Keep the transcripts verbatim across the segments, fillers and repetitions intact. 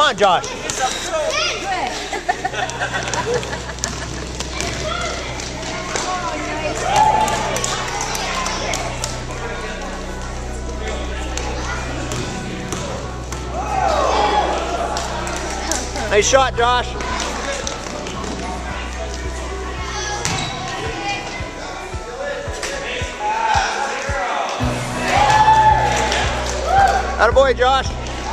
on, Josh. Nice shot, Josh. Attaboy, Josh.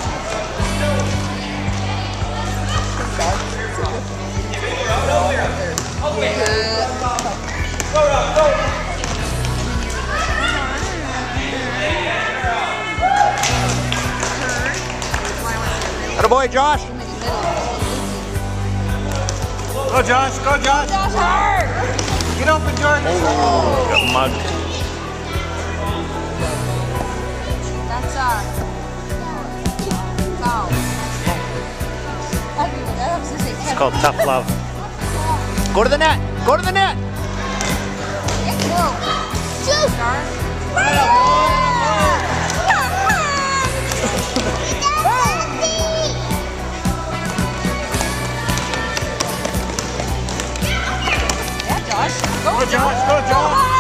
Attaboy, Josh. Go, Josh. Go, Josh. Josh, hard. Get open, Jordan. Oh, got mugged. That's uh. Foul. I mean, I was gonna say It's called tough love. Go to the net. Go to the net. Go. Shoot. Yeah, Josh. Go, Go, Josh. Go, Josh.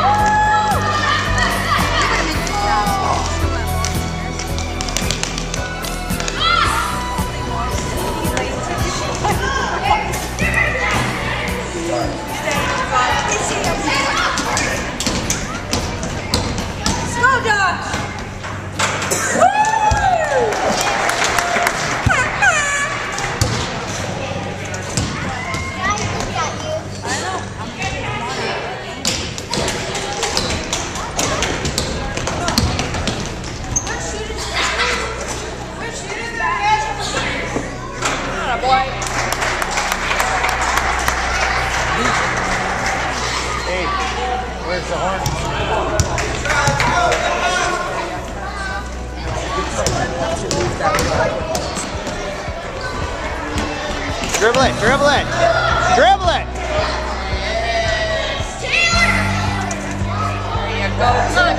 Hey, where's the horn? Dribble it, dribble it, dribble it. There you go.